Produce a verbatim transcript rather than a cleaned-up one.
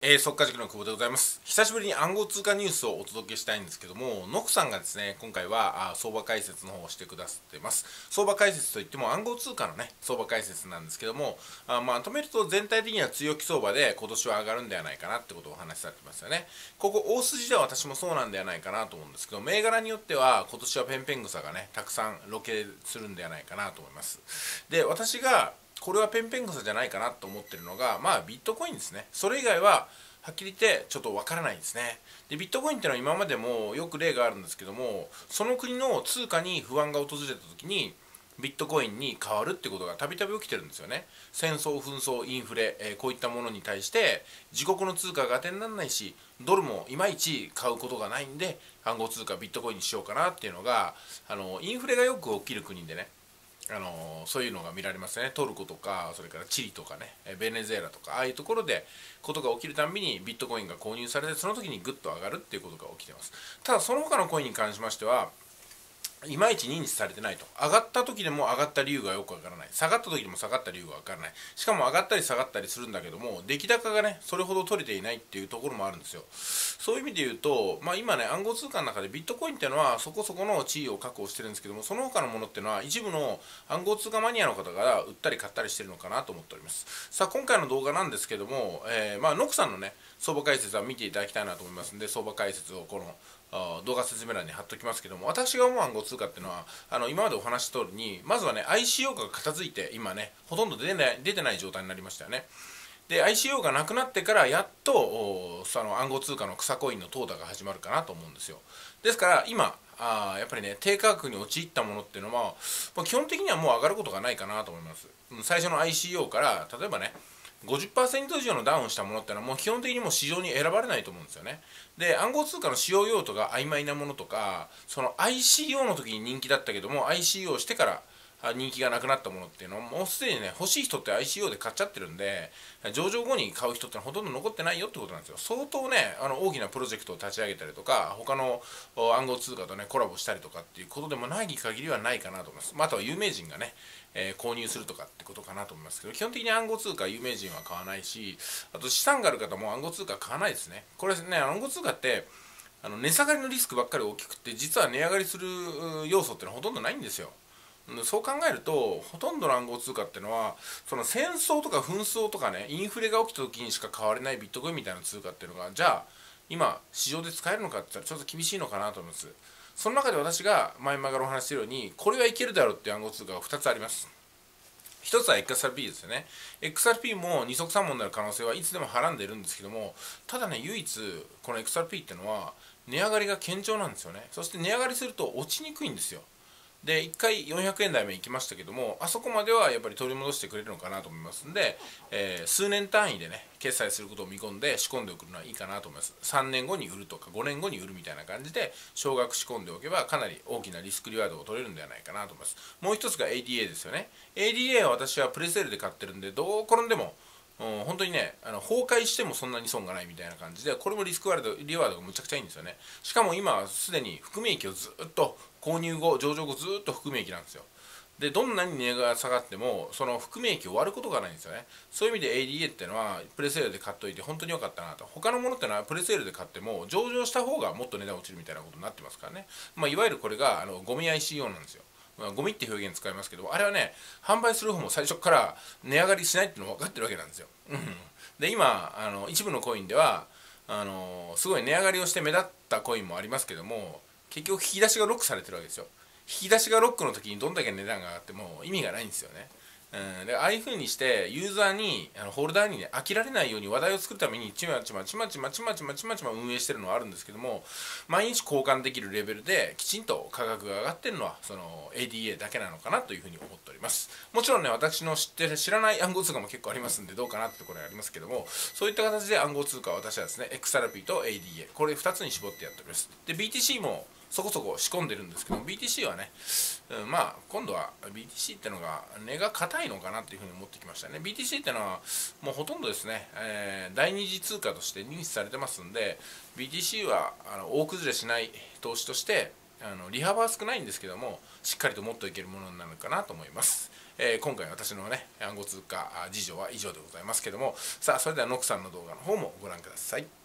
えー、速稼塾の久保でございます。久しぶりに暗号通貨ニュースをお届けしたいんですけども、ノクさんがですね、今回はあ相場解説の方をしてくださってます。相場解説といっても暗号通貨のね、相場解説なんですけども、あまとめると全体的には強気相場で今年は上がるんではないかなってことをお話しされてますよね。ここ大筋では私もそうなんではないかなと思うんですけど、銘柄によっては今年はペンペン草がね、たくさん露呈するんではないかなと思います。で、私がこれはペンペン草じゃないかなと思ってるのが、まあビットコインですね。それ以外ははっきり言ってちょっとわからないんですね。で、ビットコインっていうのは今までもよく例があるんですけども、その国の通貨に不安が訪れた時にビットコインに変わるってことがたびたび起きてるんですよね。戦争、紛争、インフレ、えーこういったものに対して自国の通貨が当てにならないし、ドルもいまいち買うことがないんで暗号通貨ビットコインにしようかなっていうのが、あのインフレがよく起きる国でね、あのそういうのが見られますね。トルコとか、それからチリとかね、ベネズエラとか、ああいうところでことが起きるたんびにビットコインが購入されて、その時にグッと上がるっていうことが起きてます。ただその他のコインに関しましてはいまいち認知されてないと。上がった時でも上がった理由がよくわからない。下がった時でも下がった理由がわからない。しかも上がったり下がったりするんだけども、出来高がね、それほど取れていないっていうところもあるんですよ。そういう意味で言うと、まあ今ね、暗号通貨の中でビットコインっていうのはそこそこの地位を確保してるんですけども、その他のものっていうのは一部の暗号通貨マニアの方が売ったり買ったりしてるのかなと思っております。さあ、今回の動画なんですけども、えー、まあノクさんのね、相場解説は見ていただきたいなと思いますので、相場解説をこの動画説明欄に貼っておきますけども、私が思う暗号通貨っていうのは、あの今までお話しした通りに、まずはね アイシーオー が片付いて、今ねほとんど出てない出てない状態になりましたよね。で アイシーオー がなくなってからやっとその暗号通貨の草コインの淘汰が始まるかなと思うんですよ。ですから今あやっぱりね低価格に陥ったものっていうのは、まあ、基本的にはもう上がることがないかなと思います。最初の アイシーオー から例えばねごじゅっパーセント 以上のダウンしたものってのはもう基本的にもう市場に選ばれないと思うんですよね。で暗号通貨の使用用途が曖昧なものとか、その アイシーオー の時に人気だったけども アイシーオー してから人気がなくなったものっていうのはもうすでにね欲しい人って アイシーオー で買っちゃってるんで、上場後に買う人ってのはほとんど残ってないよってことなんですよ。相当ねあの大きなプロジェクトを立ち上げたりとか、他の暗号通貨とねコラボしたりとかっていうことでもない限りはないかなと思います。まあ、あとは有名人がねえー、購入するとかってことかなと思いますけど、基本的に暗号通貨有名人は買わないし、あと資産がある方も暗号通貨買わないですね。これね暗号通貨ってあの値下がりのリスクばっかり大きくて、実は値上がりする要素ってのはほとんどないんですよ。そう考えるとほとんどの暗号通貨っていうのはその戦争とか紛争とかねインフレが起きた時にしか買われないビットコインみたいな通貨っていうのがじゃあ今市場で使えるのかって言ったらちょっと厳しいのかなと思います。その中で私が前々からお話ししているようにこれはいけるだろうっていう暗号通貨がふたつあります。ひとつは エックスアールピー ですよね。エックスアールピー も二足三本になる可能性はいつでもはらんでいるんですけども、ただね、唯一この エックスアールピー っていうのは値上がりが堅調なんですよね。そして値上がりすると落ちにくいんですよ。でいっかいよんひゃくえん台目行きましたけども、あそこまではやっぱり取り戻してくれるのかなと思いますんで、えー、数年単位でね決済することを見込んで仕込んでおくのはいいかなと思います。さんねんごに売るとかごねんごに売るみたいな感じで少額仕込んでおけばかなり大きなリスクリワードを取れるんではないかなと思います。もう一つが エーディーエー ですよね。 エーディーエー は私はプレセールで買ってるんで、どう転んでもうん、本当にねあの崩壊してもそんなに損がないみたいな感じで、これもリスクワードリワードがむちゃくちゃいいんですよね。しかも今はすでに含み益をずっと購入後上場後ずっと含み益なんですよ。でどんなに値が下がってもその含み益を割ることがないんですよね。そういう意味で エーディーエー っていうのはプレセールで買っといて本当に良かったなと。他のものってのはプレセールで買っても上場した方がもっと値段落ちるみたいなことになってますからね。まあ、いわゆるこれがあのゴミ アイシーオー なんですよ。まあ、ゴミって表現使いますけど、あれはね販売する方も最初から値上がりしないっていうの分かってるわけなんですよ。で今あの一部のコインではあのすごい値上がりをして目立ったコインもありますけども、結局引き出しがロックされてるわけですよ。引き出しがロックの時にどんだけ値段が上がっても意味がないんですよね。うん、でああいう風にしてユーザーにあのホルダーにね飽きられないように話題を作るためにちまちまちまちまちまちまちまちま運営してるのはあるんですけども、毎日交換できるレベルできちんと価格が上がってるのはその エーディーエー だけなのかなというふうに思っております。もちろんね私の知ってる知らない暗号通貨も結構ありますんでどうかなってところがありますけども、そういった形で暗号通貨は私はですね エックスアールピー と エーディーエー これふたつに絞ってやっております。で ビーティーシー もそこそこ仕込んでるんですけど ビーティーシー はね、うん、まあ今度は ビーティーシー ってのが値が硬いのかなっていうふうに思ってきましたね。 ビーティーシー ってのはもうほとんどですね、えー、第二次通貨として認知されてますんで ビーティーシー はあの大崩れしない投資としてあの利幅は少ないんですけども、しっかりと持っていけるものになるかなと思います。えー、今回私のね暗号通貨事情は以上でございますけども、さあそれではノクさんの動画の方もご覧ください。